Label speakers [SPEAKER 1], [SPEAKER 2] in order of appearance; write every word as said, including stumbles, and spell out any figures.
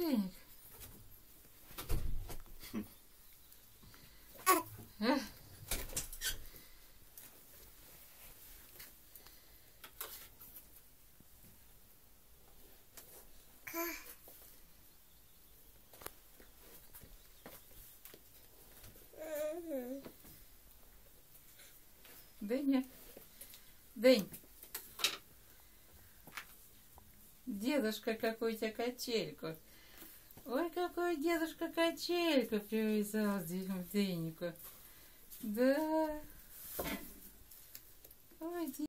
[SPEAKER 1] Денег. Дыня. Дынь. Дедушка, какой у тебя качельку. Ой, какой дедушка качельку привязал здесь в Дыньку. Да. Ой,